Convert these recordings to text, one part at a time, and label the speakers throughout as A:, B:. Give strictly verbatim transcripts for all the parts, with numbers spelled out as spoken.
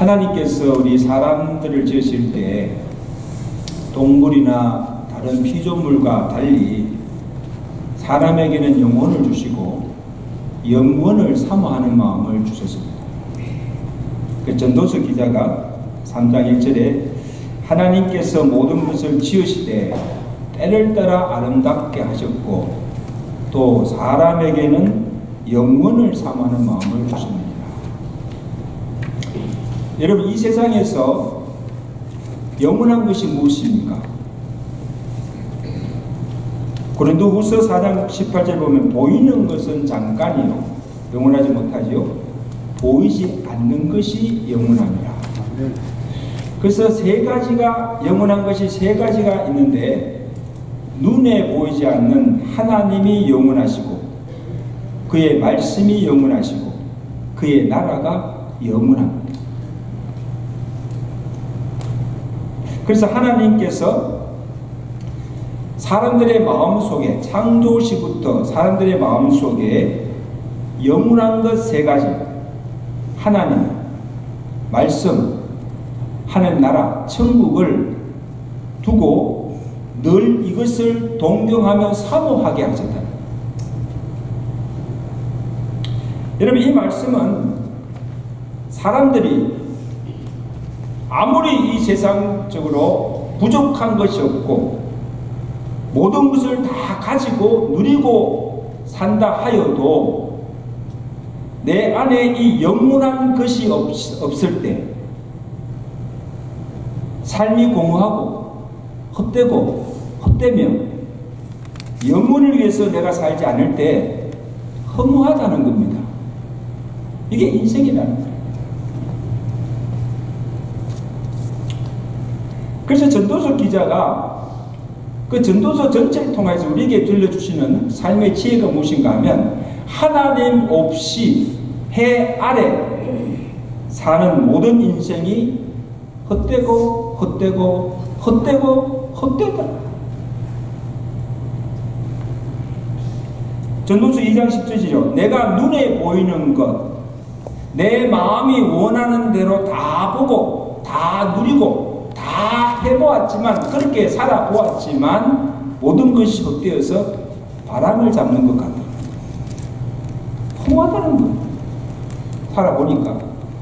A: 하나님께서 우리 사람들을 지으실 때 동물이나 다른 피조물과 달리 사람에게는 영혼을 주시고 영원을 사모하는 마음을 주셨습니다. 그 전도서 기자가 삼 장 일 절에 하나님께서 모든 것을 지으시되 때를 따라 아름답게 하셨고 또 사람에게는 영원을 사모하는 마음을 주십니다. 여러분, 이 세상에서 영원한 것이 무엇입니까? 고린도후서 사 장 십팔 절 보면 보이는 것은 잠깐이요 영원하지 못하지요 보이지 않는 것이 영원합니다. 그래서 세 가지가 영원한 것이 세 가지가 있는데 눈에 보이지 않는 하나님이 영원하시고 그의 말씀이 영원하시고 그의 나라가 영원합니다. 그래서 하나님께서 사람들의 마음속에 창조시부터 사람들의 마음속에 영원한 것 세 가지 하나님, 말씀, 하나님 나라, 천국을 두고 늘 이것을 동경하며 사모하게 하셨다. 여러분, 이 말씀은 사람들이 아무리 이 세상적으로 부족한 것이 없고 모든 것을 다 가지고 누리고 산다 하여도 내 안에 이 영원한 것이 없, 없을 때 삶이 공허하고 헛되고 헛되며 영혼을 위해서 내가 살지 않을 때 허무하다는 겁니다. 이게 인생이라는 거예요. 그래서 전도서 기자가 그 전도서 전체를 통해서 우리에게 들려주시는 삶의 지혜가 무엇인가 하면 하나님 없이 해 아래 사는 모든 인생이 헛되고 헛되고 헛되고 헛되다. 전도서 이 장 십 절이죠. 내가 눈에 보이는 것 내 마음이 원하는 대로 다 보고 다 누리고 다 해보았지만 그렇게 살아보았지만 모든 것이 헛되어서 바람을 잡는 것 같다. 허무하다는 거예요. 살아보니까.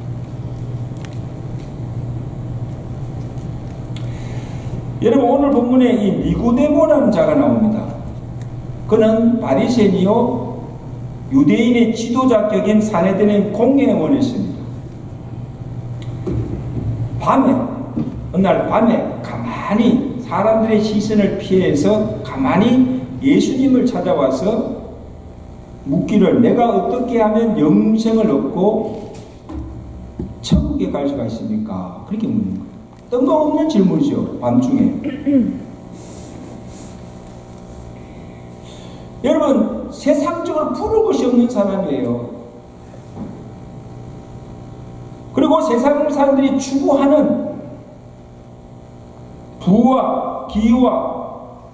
A: 여러분, 오늘 본문에 이 니고데모라는 자가 나옵니다. 그는 바리새인이요 유대인의 지도자격인 산헤드린 공회원이었습니다. 밤에 어느 날 밤에 가만히 사람들의 시선을 피해서 가만히 예수님을 찾아와서 묻기를 내가 어떻게 하면 영생을 얻고 천국에 갈 수가 있습니까? 그렇게 묻는 거예요. 뜬금없는 질문이죠. 밤중에. 여러분, 세상적으로 부를 것이 없는 사람이에요. 그리고 세상 사람들이 추구하는 부와 기와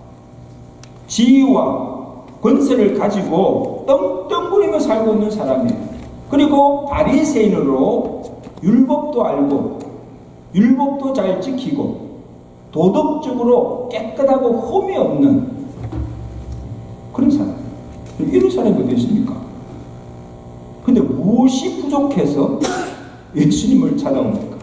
A: 지위와 권세를 가지고 떵떵거리며 살고 있는 사람이에요. 그리고 바리새인으로 율법도 알고 율법도 잘 지키고 도덕적으로 깨끗하고 흠이 없는 그런 사람. 이런 사람이 어디 있습니까? 근데 무엇이 부족해서 예수님을 찾아옵니까?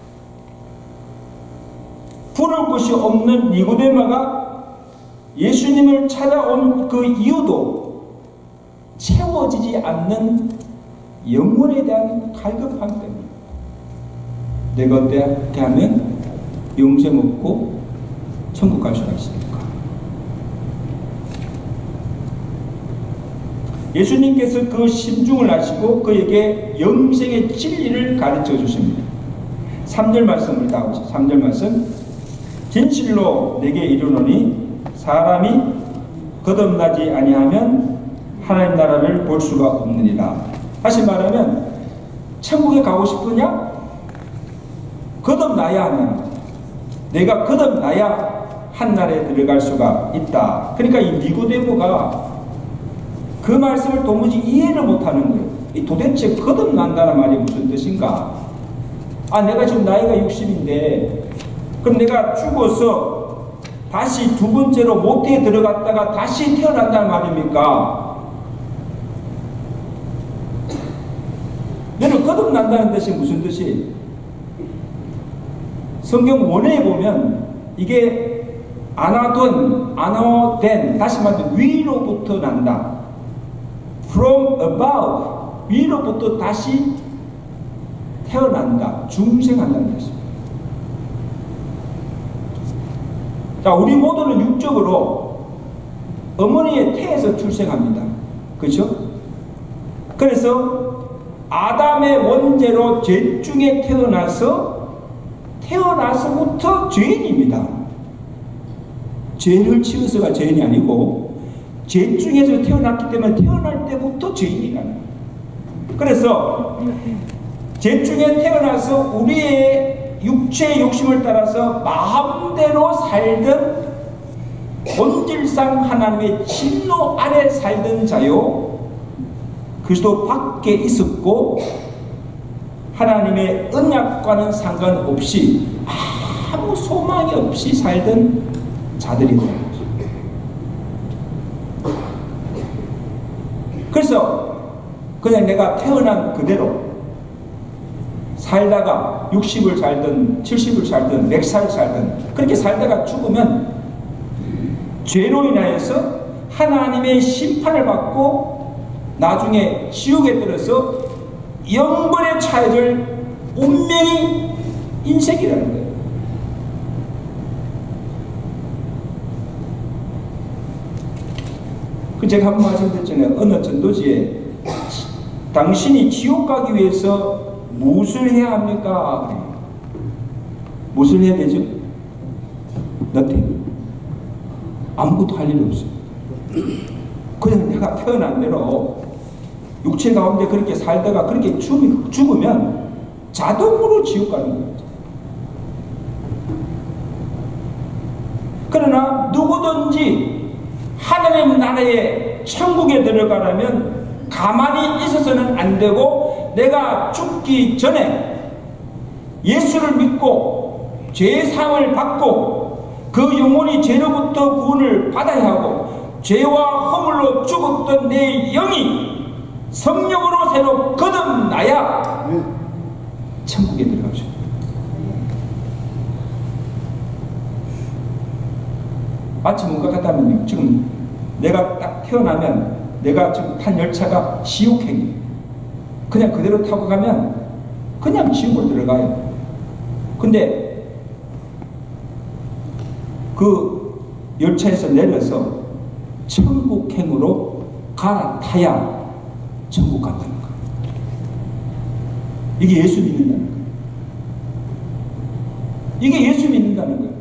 A: 부를 것이 없는 니고데모가 예수님을 찾아온 그 이유도 채워지지 않는 영혼에 대한 갈급함 때문에 내가 어떻게 하면 영생 얻고 천국 갈 수가 있습니까? 예수님께서 그 심중을 하시고 그에게 영생의 진리를 가르쳐 주십니다. 삼 절 말씀을 다 보시죠. 삼 절 말씀. 진실로 내게 이르노니 사람이 거듭나지 아니하면 하나님 나라를 볼 수가 없느니라. 다시 말하면 천국에 가고 싶으냐? 거듭나야 하는 내가 거듭나야 한날에 들어갈 수가 있다. 그러니까 이 니고데모가 그 말씀을 도무지 이해를 못하는 거예요. 이 도대체 거듭난다는 말이 무슨 뜻인가? 아, 내가 지금 나이가 육십인데 그럼 내가 죽어서 다시 두 번째로 모태에 들어갔다가 다시 태어난다는 말입니까? 너는 거듭난다는 뜻이 무슨 뜻이? 성경 원어에 보면 이게 아나돈, 아노된, 다시 말해서 위로부터 난다. From above, 위로부터 다시 태어난다. 중생한다는 뜻입니다. 자, 우리 모두는 육적으로 어머니의 태에서 출생합니다. 그렇죠? 그래서 아담의 원죄로 죄 중에 태어나서 태어나서부터 죄인입니다. 죄를 지어서가 죄인이 아니고 죄 중에서 태어났기 때문에 태어날 때부터 죄인이라는 거예요. 그래서 죄 중에 태어나서 우리의 육체의 욕심을 따라서 마음대로 살던 본질상 하나님의 진노 아래 살던 자요, 그리스도 밖에 있었고 하나님의 언약과는 상관없이 아무 소망이 없이 살던 자들이 되는 거죠. 그래서 그냥 내가 태어난 그대로 살다가 육십을 살든 칠십을 살든 백 살을 살든 그렇게 살다가 죽으면 죄로 인하여서 하나님의 심판을 받고 나중에 지옥에 들어서 영벌에 처해질 운명이 인생이라는 거예요. 그 제가 한 번 말씀드렸잖아요. 어느 전도지에 당신이 지옥 가기 위해서 무엇을 해야 합니까? 무엇을 해야 되죠? nothing. 아무것도 할 일이 없어요. 그냥 내가 태어난 대로 육체 가운데 그렇게 살다가 그렇게 죽으면 자동으로 지옥 가는 거예요. 그러나 누구든지 하나님 나라의 천국에 들어가려면 가만히 있어서는 안 되고 내가 죽기 전에 예수를 믿고 죄사함을 받고 그 영혼이 죄로부터 구원을 받아야 하고 죄와 허물로 죽었던 내 영이 성령으로 새로 거듭나야 천국에 들어가죠. 마치 뭔가 같다면요. 지금 내가 딱 태어나면 내가 지금 탄 열차가 지옥행이에요. 그냥 그대로 타고 가면 그냥 지옥으로 들어가요. 근데 그 열차에서 내려서 천국행으로 갈아타야 천국 간다는 거예요. 이게 예수 믿는다는 거예요. 이게 예수 믿는다는 거예요.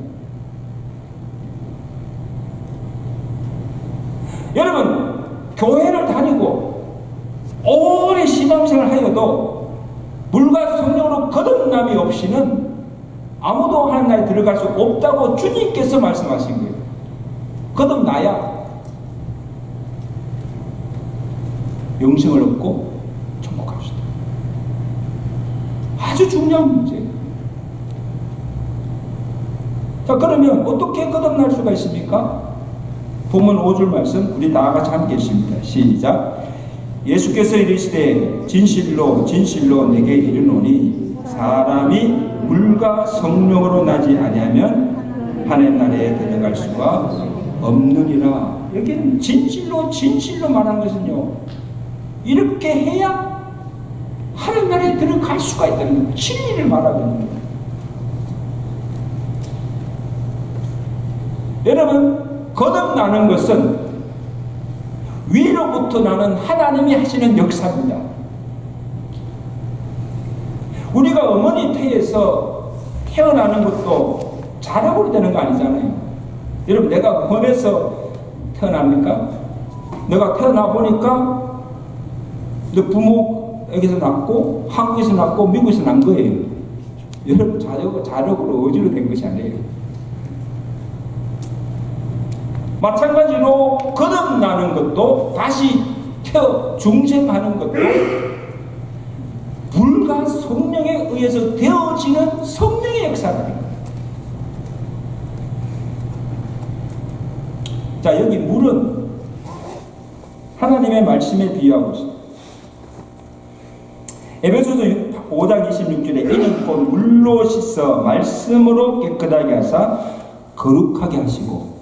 A: 여러분, 교회를 다니고 오래 신앙생활을 하여도 물과 성령으로 거듭남이 없이는 아무도 하나님 나라에 들어갈 수 없다고 주님께서 말씀하신 거예요. 거듭나야 영생을 얻고 천국 갑시다. 아주 중요한 문제예요. 자, 그러면 어떻게 거듭날 수가 있습니까? 본문 오 절 말씀 우리 다 같이 함께 읽습니다. 시작. 예수께서 이르시되 진실로 진실로 내게 이르노니 사람이 물과 성령으로 나지 아니하면 하나님 나라에 들어갈 수가 없느니라. 여기는 진실로 진실로 말하는 것은요, 이렇게 해야 하나님 나라에 들어갈 수가 있다는 거예요. 진리를 말하고 있는 거예요. 여러분, 거듭나는 것은 위로부터 나는 하나님이 하시는 역사입니다. 우리가 어머니 태에서 태어나는 것도 자력으로 되는 거 아니잖아요. 여러분, 내가 원해서 태어납니까? 내가 태어나 보니까 내 부모 여기서 낳고 한국에서 낳고 미국에서 난 거예요. 여러분, 자력, 자력으로 의지로 된 것이 아니에요. 마찬가지로 거듭나는 것도 다시 태어 중생하는 것도 불과 성령에 의해서 되어진 이루어지는 성령의 역사다. 자, 여기 물은 하나님의 말씀에 비유하고 있습니다. 에베소서 오 장 이십육 절에 이는 곧 물로 씻어 말씀으로 깨끗하게 하사 거룩하게 하시고,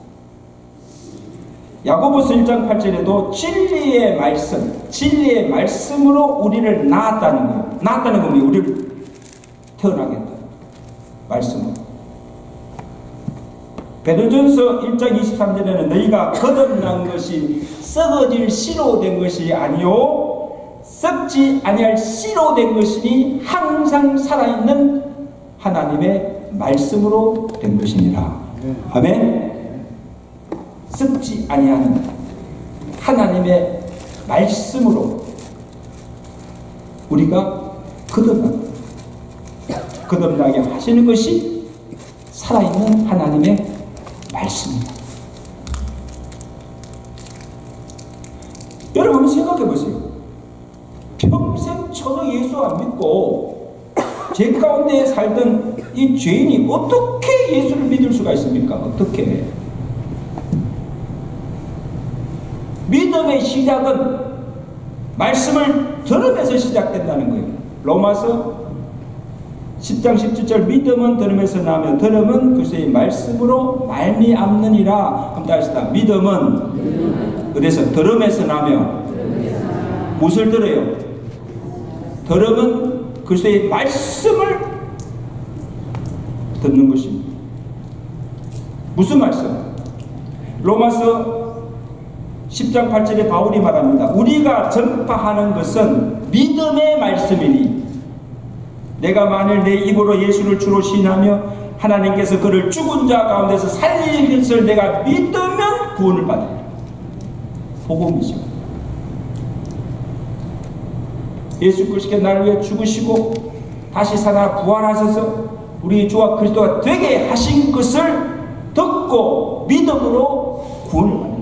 A: 야고보서 일 장 팔 절에도 진리의 말씀, 진리의 말씀으로 우리를 낳았다는 거예요. 낳았다는 건 우리를 태어나게 했다. 말씀으로. 베드로전서 일 장 이십삼 절에는 너희가 거듭난 것이 썩어질 씨로 된 것이 아니요 썩지 아니할 씨로 된 것이니 항상 살아있는 하나님의 말씀으로 된 것이니라. 아멘. 썩지 아니하는 하나님의 말씀으로 우리가 거듭나 거듭나게 하시는 것이 살아있는 하나님의 말씀입니다. 여러분 한번 생각해 보세요. 평생 전혀 예수 안 믿고 제 가운데 살던 이 죄인이 어떻게 예수를 믿을 수가 있습니까? 어떻게? 믿음의 시작은 말씀을 들으면서 시작된다는 거예요. 로마서 십 장 십칠 절 믿음은 들음에서 나며 들음은 그리스도의 말씀으로 말미암느니라. 한번 다시다. 믿음은 어디서? 들음에서 나며. 무엇을 들어요? 들음은 그리스도의 말씀을 듣는 것입니다. 무슨 말씀? 로마서 십 장 팔 절에 바울이 말합니다. 우리가 전파하는 것은 믿음의 말씀이니 내가 만일 내 입으로 예수를 주로 시인하며 하나님께서 그를 죽은 자 가운데서 살리신 것을 내가 믿으면 구원을 받으리라. 복음이죠. 예수 그리스도께 나를 위해 죽으시고 다시 살아 부활하셔서 우리 주와 그리스도가 되게 하신 것을 듣고 믿음으로 구원을 받는다.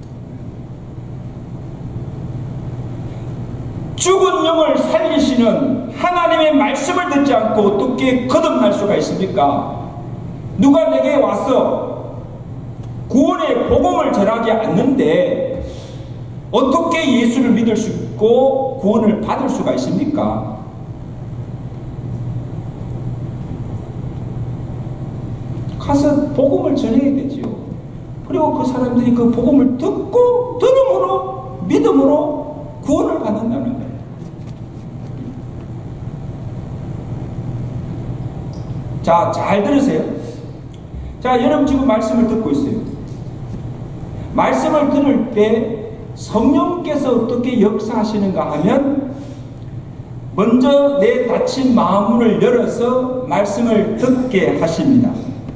A: 죽은 영을 살리시는 하나님의 말씀을 듣지 않고 어떻게 거듭날 수가 있습니까? 누가 내게 와서 구원의 복음을 전하지 않는데 어떻게 예수를 믿을 수 있고 구원을 받을 수가 있습니까? 가서 복음을 전해야 되지요. 그리고 그 사람들이 그 복음을 듣고 들음으로 믿음으로 구원을 받는다는 거예요. 자, 잘 들으세요. 자, 여러분 지금 말씀을 듣고 있어요. 말씀을 들을 때 성령께서 어떻게 역사하시는가 하면 먼저 내 닫힌 마음을 열어서 말씀을 듣게 하십니다.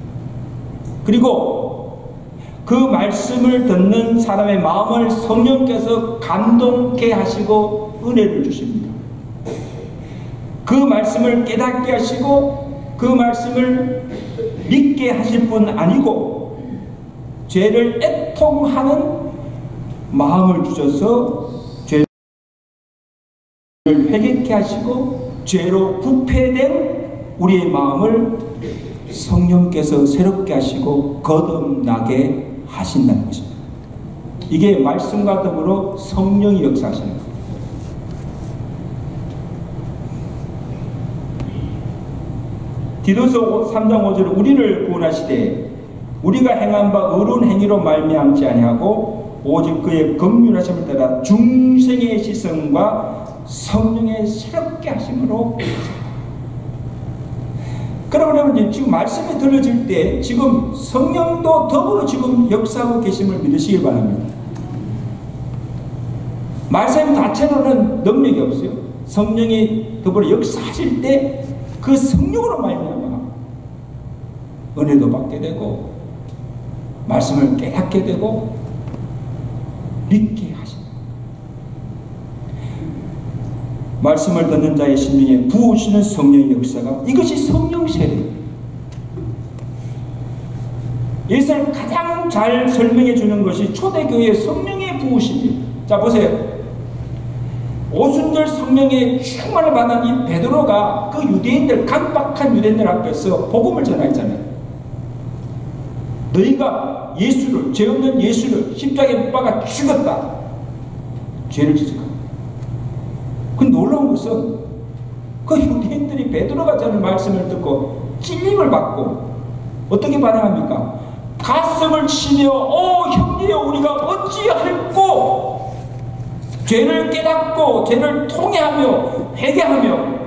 A: 그리고 그 말씀을 듣는 사람의 마음을 성령께서 감동케 하시고 은혜를 주십니다. 그 말씀을 깨닫게 하시고 그 말씀을 믿게 하실 뿐 아니고 죄를 애통하는 마음을 주셔서 죄를 회개케 하시고 죄로 부패된 우리의 마음을 성령께서 새롭게 하시고 거듭나게 하신다는 것입니다. 이게 말씀과 더불어 성령이 역사하시는 거예요. 디도서 삼 장 오 절 우리를 구원하시되 우리가 행한 바 의로운 행위로 말미암지 아니하고 오직 그의 긍휼하심을 따라 중생의 시성과 성령의 새롭게 하심으로. 그러면 지금 말씀이 들려질 때 지금 성령도 더불어 지금 역사하고 계심을 믿으시길 바랍니다. 말씀 자체로는 능력이 없어요. 성령이 더불어 역사하실 때 그 성령으로 말미암아 은혜도 받게 되고 말씀을 깨닫게 되고 믿게 하신다. 말씀을 듣는 자의 심령에 부으시는 성령의 역사가, 이것이 성령 세례. 이것을 가장 잘 설명해 주는 것이 초대교회의 성령의 부으심이에요. 자 보세요. 오순절 성령의 충만을 받은 이 베드로가 그 유대인들, 강박한 유대인들 앞에서 복음을 전하잖아요. 너희가 예수를, 죄 없는 예수를 십자가에 못 박아 죽였다. 죄를 지적합니다. 그 놀라운 것은 그 유대인들이 베드로가 전한 말씀을 듣고 찔림을 받고 어떻게 반응합니까? 가슴을 치며 오 형제여 우리가 어찌할꼬, 죄를 깨닫고 죄를 통회하며 회개하며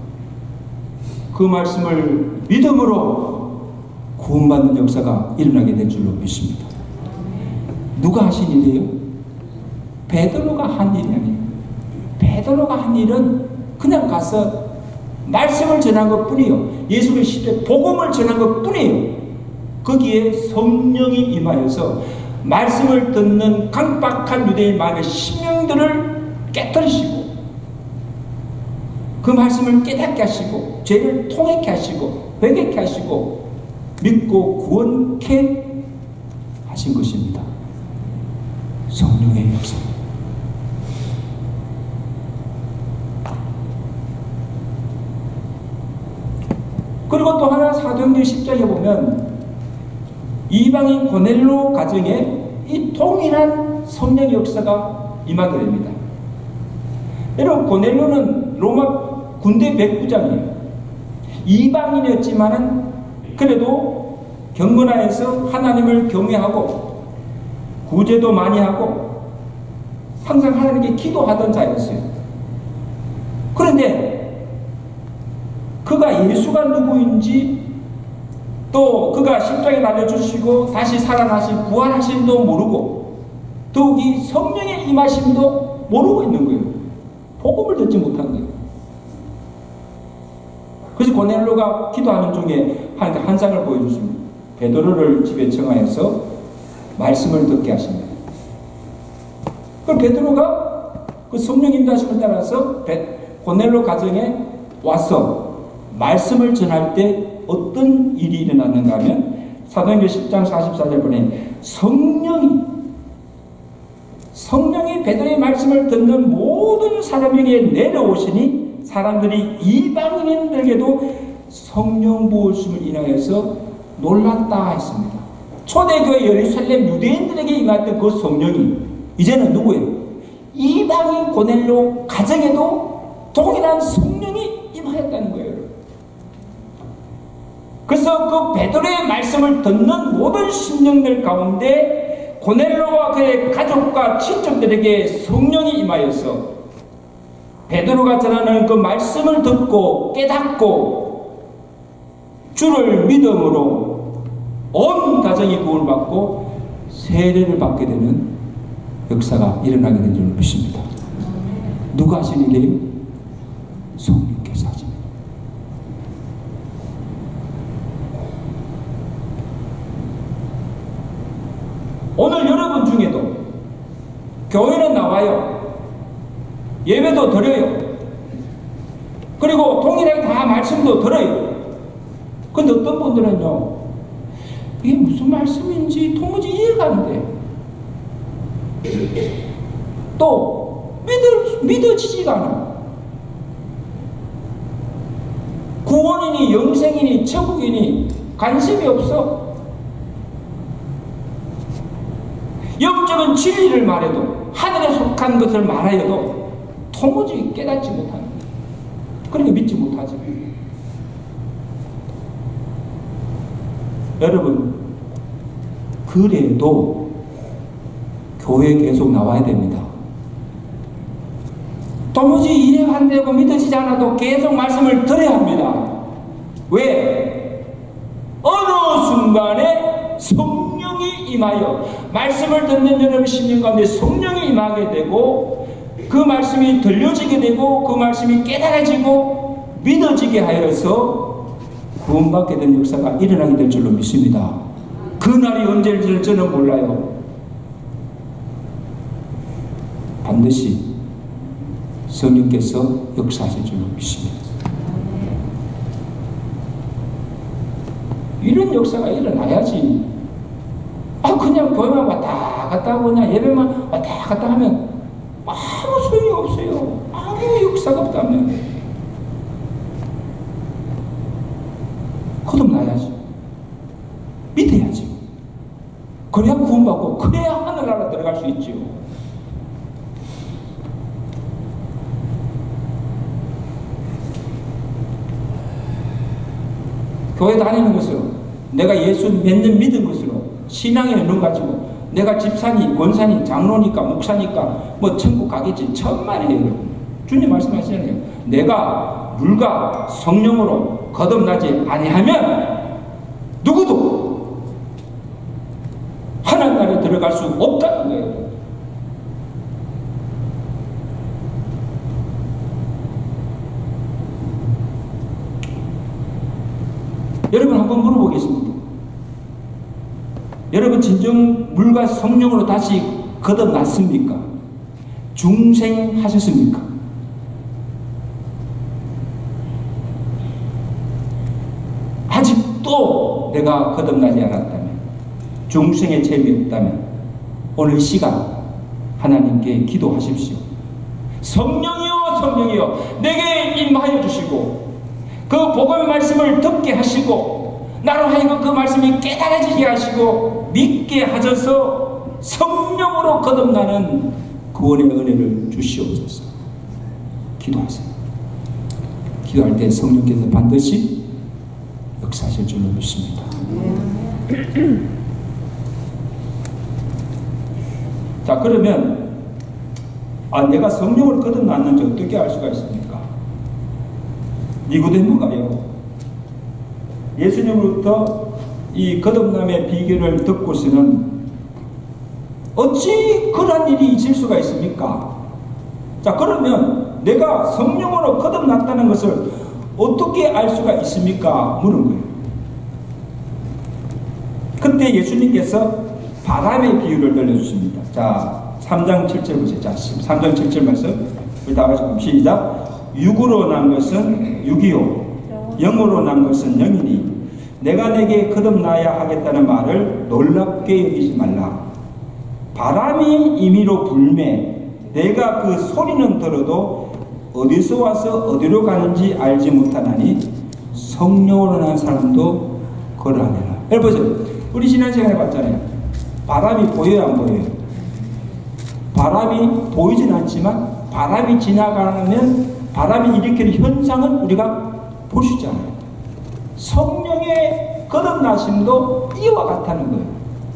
A: 그 말씀을 믿음으로 구원받는 역사가 일어나게 될 줄로 믿습니다. 누가 하신 일이에요? 베드로가 한 일이 아니에요. 베드로가 한 일은 그냥 가서 말씀을 전한 것 뿐이에요. 예수 그리스도의 복음을 전한 것 뿐이에요. 거기에 성령이 임하여서 말씀을 듣는 강박한 유대인 마음의 심령들을 깨뜨리시고 그 말씀을 깨닫게 하시고 죄를 통했게 하시고 회개케 하시고 믿고 구원케 하신 것입니다. 성령의 역사. 그리고 또 하나 사도행전 십 장에 보면 이방인 고넬로 가정에 이 동일한 성령의 역사가 임하게 됩니다. 여러분, 고넬로는 로마 군대 백부장이에요. 이방인이었지만은 그래도 경건하여서 하나님을 경외하고 구제도 많이 하고 항상 하나님께 기도하던 자였어요. 그런데 그가 예수가 누구인지 또 그가 십자가에 달려주시고 다시 살아나신 부활하심도 모르고 더욱이 성령의 임하심도 모르고 있는 거예요. 복음을 듣지 못한 거예요. 그래서 고넬로가 기도하는 중에 하나님께 한 장을 보여주십니다. 베드로를 집에 청하여서 말씀을 듣게 하십니다. 그 베드로가 그 성령 인도하심을 따라서 고넬로 가정에 와서 말씀을 전할 때 어떤 일이 일어났는가 하면 사도행전 십 장 사십사 절 보니 성령이 성령이 베드로의 말씀을 듣는 모든 사람에게 내려오시니 사람들이 이방인들에게도 성령 부으심을 인하여서 놀랐다 했습니다. 초대교회 예루살렘 유대인들에게 임했던 그 성령이 이제는 누구예요? 이방인 고넬로 가정에도 동일한 성령이 임하였다는 거예요. 그래서 그 베드로의 말씀을 듣는 모든 심령들 가운데 고넬로와 그의 가족과 친척들에게 성령이 임하여서 베드로가 전하는 그 말씀을 듣고 깨닫고 주를 믿음으로 온 가정이 구원을 받고 세례를 받게 되는 역사가 일어나게 된 줄 믿습니다. 누가 하신 일이에요? 성령께서 하십니다. 오늘 여러분 중에도 교회는 나와요. 예배도 드려요. 그리고 동일하게 다 말씀도 들어요. 근데 어떤 분들은요, 이게 무슨 말씀인지 도무지 이해가 안 돼. 또 믿어, 믿어지지가 않아. 구원이니 영생이니 천국이니 관심이 없어. 영적인 진리를 말해도 하늘에 속한 것을 말하여도 도무지 깨닫지 못하는 거예요. 그러니까 믿지 못하죠. 여러분, 그래도 교회에 계속 나와야 됩니다. 도무지 이해가 안 되고 믿어지지 않아도 계속 말씀을 들어야 합니다. 왜? 어느 순간에 성령이 임하여 말씀을 듣는 여러분 심령 가운데 성령이 임하게 되고 그 말씀이 들려지게 되고 그 말씀이 깨달아지고 믿어지게 하여서 구원받게 된 역사가 일어나게 될 줄로 믿습니다. 그날이 언제일지는 저는 몰라요. 반드시 성령께서 역사하실 줄로 믿습니다. 이런 역사가 일어나야지. 아, 그냥 교회만 왔다 갔다 하고 그냥 예배만 왔다 갔다 하면 아무 소용이 없어요. 역사가 없다면 거듭나야지. 믿어야지. 그래야 구원받고 그래야 하늘나라 들어갈 수 있지요. 교회 다니는 것으로, 내가 예수 몇 년 믿은 것으로, 신앙에 눈 가지고 내가 집사니 권사니 장로니까 목사니까 뭐 천국 가겠지. 천만에요 여러분. 주님 말씀하시잖아요. 내가 물과 성령으로 거듭나지 아니하면 누구도 하나님 나라에 들어갈 수 없다는 거예요. 여러분 한번 물어보겠습니다. 여러분 진정 물과 성령으로 다시 거듭났습니까? 중생하셨습니까? 아직도 내가 거듭나지 않았다면, 중생의 죄가 없다면 오늘 시간 하나님께 기도하십시오. 성령이여 성령이여 내게 임하여 주시고 그 복음의 말씀을 듣게 하시고 나로 하여금 그 말씀이 깨달아지게 하시고 믿게 하셔서 성령으로 거듭나는 구원의 은혜를 주시옵소서. 기도하세요. 기도할 때 성령께서 반드시 역사하실 줄로 믿습니다. 자, 그러면 아, 내가 성령으로 거듭났는지 어떻게 알 수가 있습니까? 니고데모가요, 예수님으로부터 이 거듭남의 비결을 듣고서는 어찌 그런 일이 있을 수가 있습니까? 자, 그러면 내가 성령으로 거듭났다는 것을 어떻게 알 수가 있습니까? 물은 거예요. 그때 예수님께서 바람의 비유를 들려주십니다. 자, 삼 장 칠 절 보세요. 자, 삼 장 칠 절 말씀 우리 다 같이 봅시다. 시작. 육으로 난 것은 육이요 영으로 난 것은 영이니 내가 내게 거듭나야 하겠다는 말을 놀랍게 여기지 말라. 바람이 임의로 불매 내가 그 소리는 들어도 어디서 와서 어디로 가는지 알지 못하나니 성령으로 난 사람도 그러하니라. 여러분 보세요. 우리 지난 시간에 봤잖아요. 바람이 보여요 안 보여요? 바람이 보이진 않지만 바람이 지나가면 바람이 일으키는 현상은 우리가 볼 수 있잖아요. 성령의 거듭나심도 이와 같다는 거예요.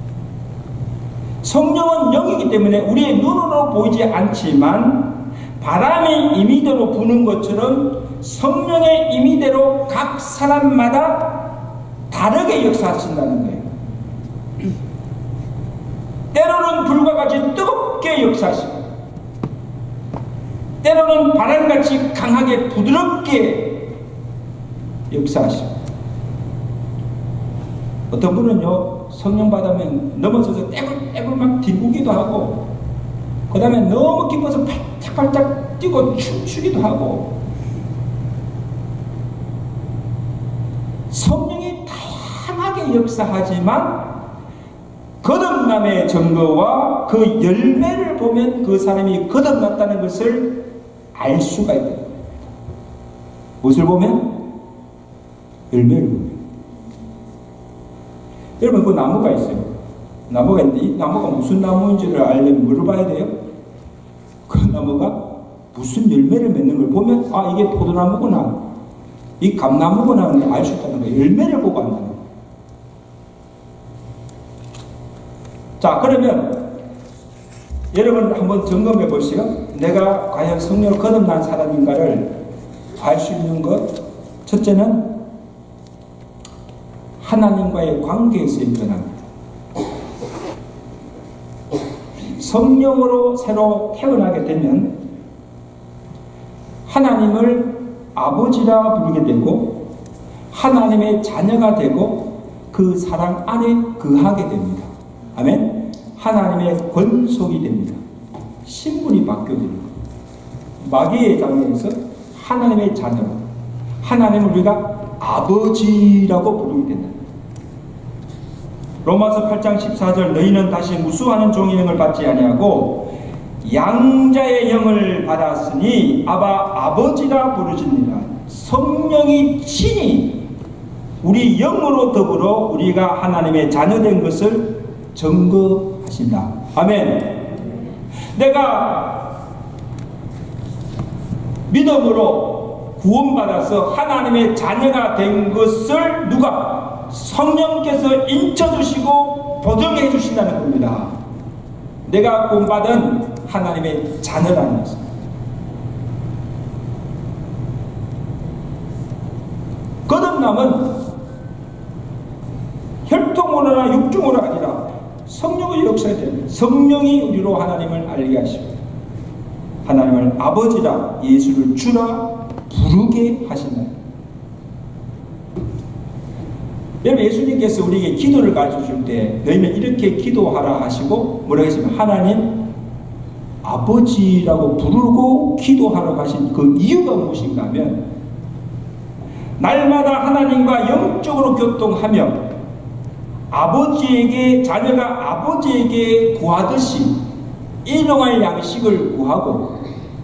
A: 성령은 영이기 때문에 우리의 눈으로 보이지 않지만 바람이 임의대로 부는 것처럼 성령의 임의대로 각 사람마다 다르게 역사하신다는 거예요. 때로는 불과 같이 뜨겁게 역사하시고 때로는 바람같이 강하게 부드럽게 역사하시고 어떤 분은요 성령 받으면 넘어져서 떼굴떼굴 막 뒹구기도 하고 그 다음에 너무 기뻐서 팔짝팔짝 뛰고 춤추기도 하고 성령이 다양하게 역사하지만 거듭남의 증거와 그 열매를 보면 그 사람이 거듭났다는 것을 알 수가 있다. 무엇을 보면? 열매를 보면. 여러분 그 나무가 있어요. 나무가 있는데 이 나무가 무슨 나무인지를 알려면 뭐를 봐야 돼요? 그 나무가 무슨 열매를 맺는 걸 보면 아 이게 포도나무구나 이 감나무구나 하는 걸 알 수 있다는 거예요. 열매를 보고 한다는 거예요. 자, 그러면 여러분 한번 점검해 보시죠. 내가 과연 성령으로 거듭난 사람인가를 알 수 있는 것, 첫째는 하나님과의 관계에서 일어납니다. 성령으로 새로 태어나게 되면 하나님을 아버지라 부르게 되고 하나님의 자녀가 되고 그 사랑 안에 거하게 됩니다. 아멘. 하나님의 권속이 됩니다. 신분이 바뀌어집니다. 마귀의 장면에서 하나님의 자녀, 하나님을 우리가 아버지라고 부르게 된다. 로마서 팔 장 십사 절 너희는 다시 무수하는 종의 영을 받지 아니하고 양자의 영을 받았으니 아바 아버지라 부르짖느니라. 성령이 친히 우리 영으로 더불어 우리가 하나님의 자녀된 것을 증거하신다. 아멘. 내가 믿음으로 구원받아서 하나님의 자녀가 된 것을 누가? 성령께서 인쳐주시고 보증해 주신다는 겁니다. 내가 구원받은 하나님의 자녀라는 것입니다. 거듭남은 혈통으로나 육중으로 아니라 성령의 역사에 대한 성령이 우리로 하나님을 알게 하시고 하나님을 아버지라 예수를 주라 부르게 하신다. 여러분, 예수님께서 우리에게 기도를 가르쳐줄 때 너희는 이렇게 기도하라 하시고 뭐라고 했습니까? 하나님 아버지라고 부르고 기도하라고 하신 그 이유가 무엇인가 하면 날마다 하나님과 영적으로 교통하며 아버지에게, 자녀가 아버지에게 구하듯이 일용할 양식을 구하고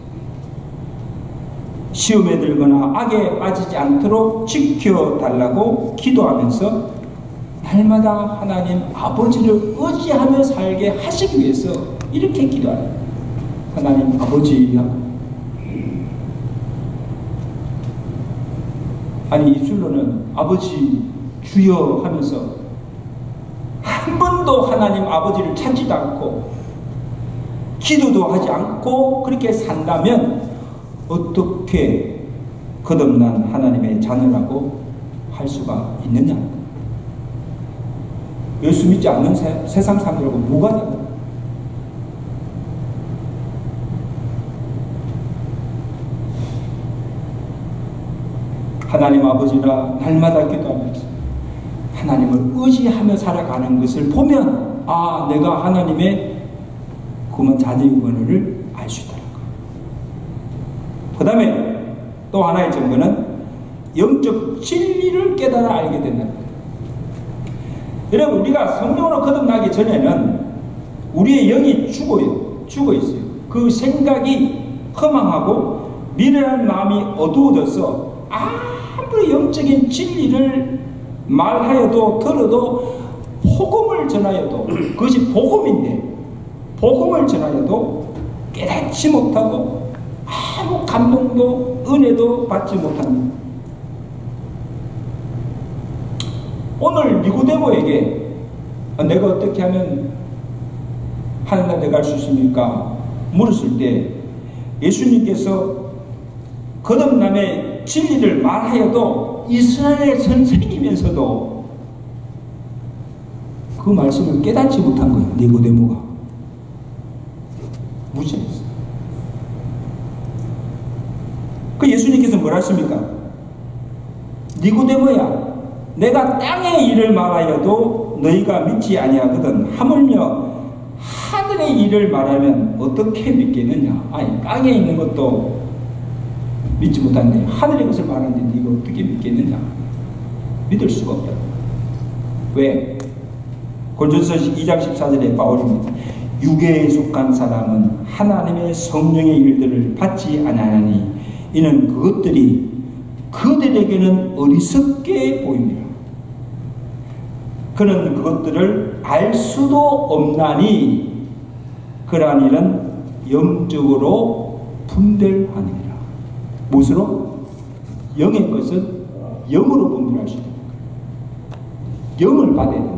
A: 시험에 들거나 악에 빠지지 않도록 지켜달라고 기도하면서 날마다 하나님 아버지를 의지하며 살게 하시기 위해서 이렇게 기도합니다. 하나님 아버지야. 아니 입술로는 아버지 주여 하면서 한 번도 하나님 아버지를 찾지도 않고 기도도 하지 않고 그렇게 산다면 어떻게 거듭난 하나님의 자녀라고 할 수가 있느냐? 예수 믿지 않는 세, 세상 사람들하고 뭐가 다르냐? 하나님 아버지라 날마다 기도하면서 하나님을 의지하며 살아가는 것을 보면 아, 내가 하나님의 그만 자녀의 권위를 알 수 있다는 거예요. 그 다음에 또 하나의 증거는 영적 진리를 깨달아 알게 된다는 거예요. 여러분, 우리가 성령으로 거듭나기 전에는 우리의 영이 죽어요. 죽어 있어요. 그 생각이 허망하고 미련한 마음이 어두워져서 아무리 영적인 진리를 말하여도 들어도 복음을 전하여도 그것이 복음인데 복음을 전하여도 깨닫지 못하고 아무 감동도 은혜도 받지 못합니다. 오늘 니고데모에게 내가 어떻게 하면 하나님 나라에 갈 수 있습니까? 물었을 때 예수님께서 거듭남의 진리를 말하여도 이스라엘의 선생이면서도 그 말씀을 깨닫지 못한 거예요. 니고데모가 무시했어요. 그 예수님께서 뭐라 하십니까? 니고데모야, 내가 땅의 일을 말하여도 너희가 믿지 아니하거든 하물며 하늘의 일을 말하면 어떻게 믿겠느냐? 아니, 땅에 있는 것도 믿지 못하는데 하늘의 것을 말하는데 네가 어떻게 믿겠느냐? 믿을 수가 없다. 왜? 고린도전서 이 장 십사 절에 바울입니다. 육에 속한 사람은 하나님의 성령의 일들을 받지 아니하니 이는 그것들이 그들에게는 어리석게 보입니다. 그는 그것들을 알 수도 없나니 그러한 일은 영적으로 분별하느니라. 무엇으로? 영의 것은 영으로 분별할 수 있는 거예요. 영을 받아야 된다.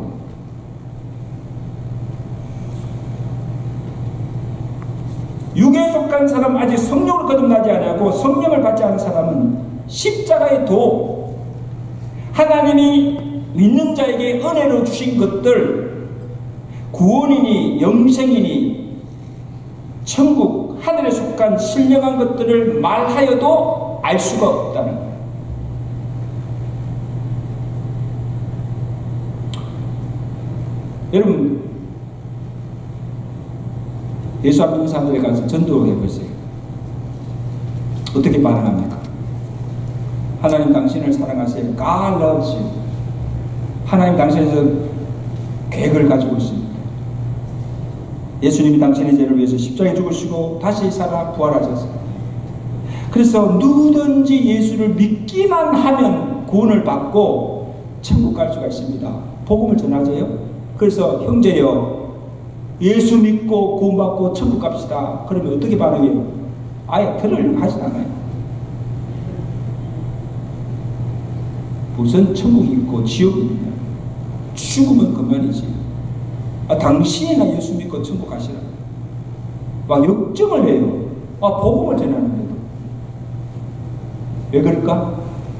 A: 육에 속한 사람, 아직 성령으로 거듭나지 않았고 성령을 받지 않은 사람은 십자가의 도, 하나님이 믿는 자에게 은혜로 주신 것들, 구원이니 영생이니 천국, 하늘에 속한 신령한 것들을 말하여도 알 수가 없다는 거예요. 여러분, 예수 안 믿는 사람들에 가서 전도를 해보세요. 어떻게 반응합니까? 하나님 당신을 사랑하세요. God loves you. 하나님 당신에서 계획을 가지고 있습니다. 예수님이 당신의 죄를 위해서 십자가에 죽으시고 다시 살아 부활하셨습니다. 그래서 누구든지 예수를 믿기만 하면 구원을 받고 천국 갈 수가 있습니다. 복음을 전하세요. 그래서 형제여, 예수 믿고 구원받고 천국 갑시다. 그러면 어떻게 반응해요? 아예 들으려고 하진 않아요. 무슨 천국이 있고 지옥이 있냐? 죽으면 그만이지. 아, 당신이나 예수 믿고 천국 가시라. 막 역정을 해요. 아, 복음을 전하는데도. 왜 그럴까?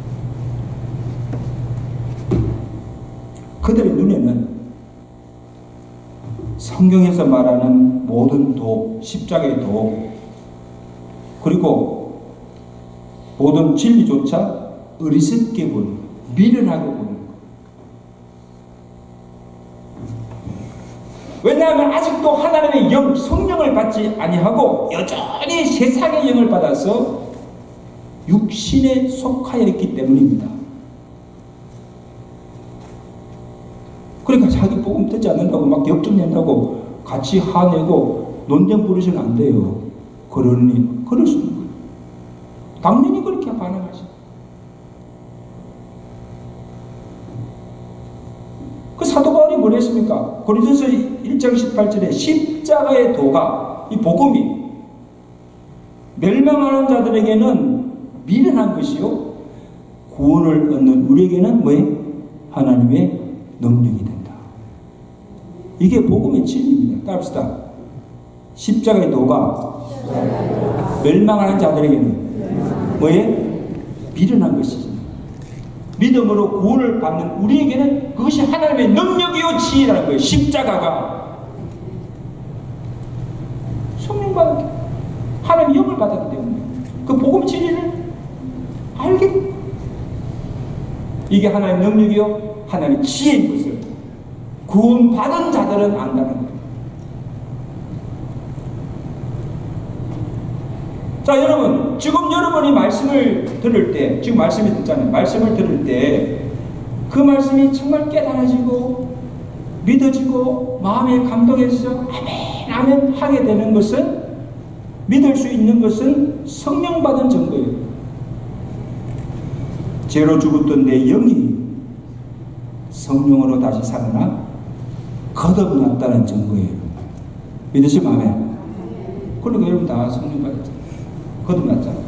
A: 그들의 눈에는 성경에서 말하는 모든 도, 십자가의 도, 그리고 모든 진리조차 어리석게 보는 거, 미련하게 보는 거. 왜냐하면 아직도 하나님의 영, 성령을 받지 아니하고 여전히 세상의 영을 받아서 육신에 속하여 있기 때문입니다. 그러니까 자기 복음 듣지 않는다고 막 역정낸다고 같이 화내고 논쟁 부르시면 안 돼요. 그러니 그럴 수 있는 거예요. 당연히 그렇게 반응하죠. 그 사도 바울이 뭘 했습니까? 고린도서 일 장 십팔 절에 십자가의 도가, 이 복음이 멸망하는 자들에게는 미련한 것이요 구원을 얻는 우리에게는 뭐예요? 하나님의 능력이 된다. 이게 복음의 진리입니다. 따릅시다. 십자가의 도가 멸망하는 자들에게는 뭐예요? 미련한 것이지. 믿음으로 구원을 받는 우리에게는 그것이 하나님의 능력이요 지혜라는 거예요. 십자가가 성령 받았기, 하나님의 영을 받았기 때문에 그 복음 진리를 알게, 이게 하나님의 능력이요 하나님의 지혜인 것을 구원받은 자들은 안다는 거예요. 자, 여러분, 지금 여러분이 말씀을 들을 때, 지금 말씀을 듣잖아요. 말씀을 들을 때 그 말씀이 정말 깨달아지고 믿어지고 마음에 감동해서 아멘 아멘 하게 되는 것은, 믿을 수 있는 것은 성령 받은 증거예요. 죄로 죽었던 내 영이 성령으로 다시 살아나 거듭났다는 증거예요. 믿으시면 아멘. 그러니까 여러분 다 성령 받았잖아요. 거듭났잖아요.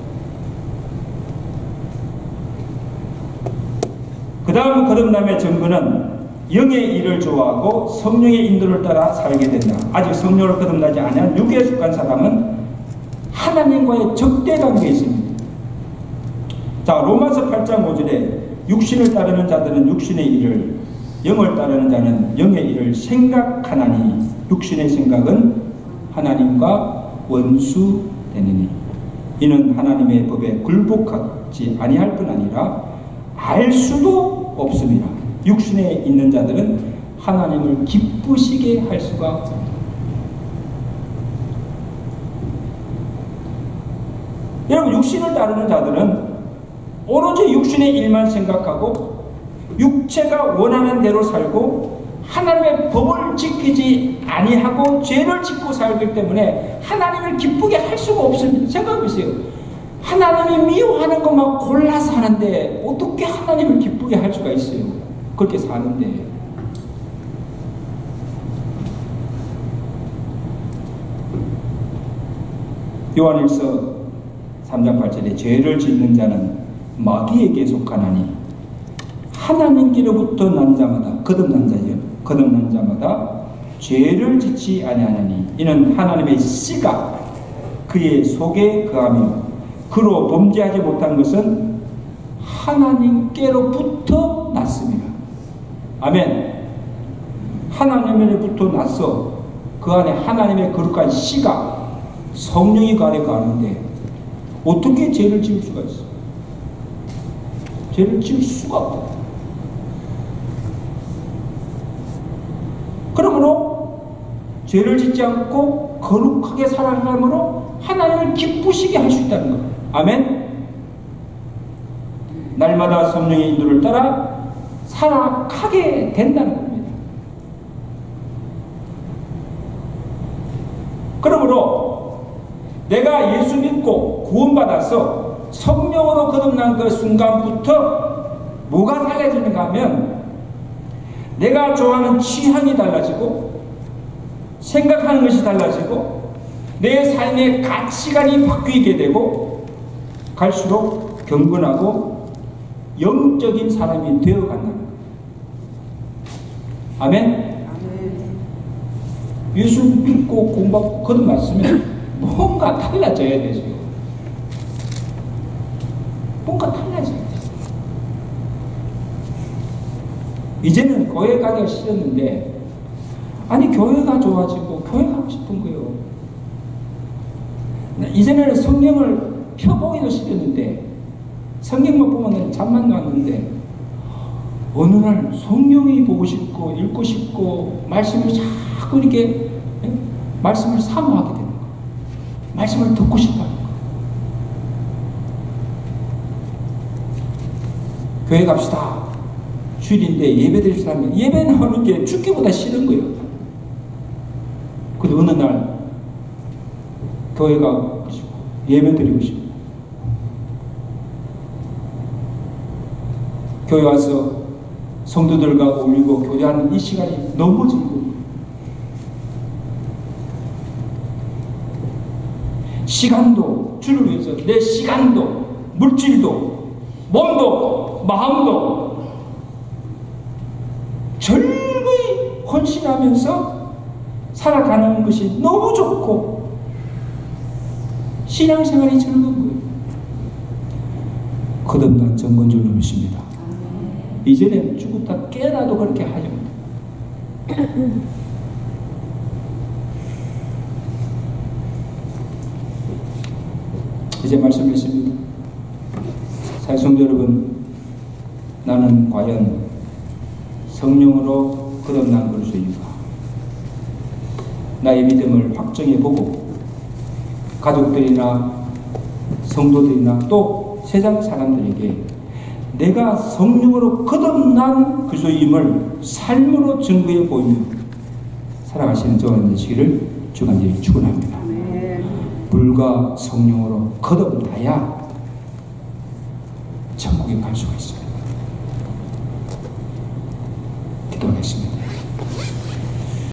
A: 그 다음 거듭남의 증거는 영의 일을 좋아하고 성령의 인도를 따라 살게 된다. 아직 성령으로 거듭나지 않은 육에 속한 사람은 하나님과의 적대 관계에 있습니다. 자, 로마서 팔 장 오 절에 육신을 따르는 자들은 육신의 일을, 영을 따르는 자는 영의 일을 생각하나니 육신의 생각은 하나님과 원수되느니 이는 하나님의 법에 굴복하지 아니할 뿐 아니라 알 수도 없습니다. 육신에 있는 자들은 하나님을 기쁘시게 할 수가 없습니다. 여러분, 육신을 따르는 자들은 오로지 육신의 일만 생각하고 육체가 원하는 대로 살고 하나님의 법을 지키지 아니하고 죄를 짓고 살기 때문에 하나님을 기쁘게 할 수가 없습니다. 생각해보세요. 하나님이 미워하는 것만 골라서 하는데 어떻게 하나님을 기쁘게 할 수가 있어요? 그렇게 사는데. 요한일서 삼 장 팔 절에 죄를 짓는 자는 마귀에게 속하나니 하나님께로부터 난 자마다, 거듭난 자예요. 거듭난 자마다 죄를 짓지 아니하나니 이는 하나님의 씨가 그의 속에 거하며 그로 범죄하지 못한 것은 하나님께로부터 났습니다. 아멘. 하나님으로부터 났어. 그 안에 하나님의 거룩한 씨가, 성령이 그 안에 거하는데 어떻게 죄를 지을 수가 있어? 죄를 지을 수가 없다. 그러므로 죄를 짓지 않고 거룩하게 살아감으로 하나님을 기쁘시게 할 수 있다는 것. 아멘. 날마다 성령의 인도를 따라 살아가게 된다는 겁니다. 내가 예수 믿고 구원받아서 성령으로 거듭난 그 순간부터 뭐가 달라지는가 하면 내가 좋아하는 취향이 달라지고 생각하는 것이 달라지고 내 삶의 가치관이 바뀌게 되고 갈수록 경건하고 영적인 사람이 되어간다는 거예요. 아멘? 예수 믿고 공부하고 거듭났으면 뭔가 달라져야 되죠. 뭔가 달라져야 돼요. 이제는 교회 가기가 싫었는데 아니 교회가 좋아지고 교회 가고 싶은 거예요. 이전에는 성경을 펴보기도 싫었는데 성경만 보면 잠만 났는데 어느 날 성경이 보고 싶고 읽고 싶고 말씀을 자꾸 이렇게 예? 말씀을 사모하게 되는 거예요. 말씀을 듣고 싶어하는 거예요. 교회 갑시다. 주일인데 예배 드릴 사람이 예배 나오는 게 죽기보다 싫은 거예요. 근데 어느 날 교회 가고 싶고 예배 드리고 싶고 교회 와서 성도들과 어울리고 교제하는 이 시간이 너무 즐거워요. 시간도 주를 위해서 내 시간도 물질도 몸도 마음도 절거히 헌신하면서 살아가는 것이 너무 좋고 신앙생활이 즐거운 거예요. 거듭난 정건줄 누르십니다. 이전엔 죽었다 깨어나도 그렇게 하죠. 이제 말씀드렸습니다. 사성도 여러분, 나는 과연 성령으로 거듭난 것일까? 나의 믿음을 확정해보고 가족들이나 성도들이나 또 세상 사람들에게 내가 성령으로 거듭난 그리스도임을 삶으로 증거해 보이며 살아가시는 저와 되시기를 주간절히 축원합니다. 불과 성령으로 거듭나야 천국에 갈 수가 있어요.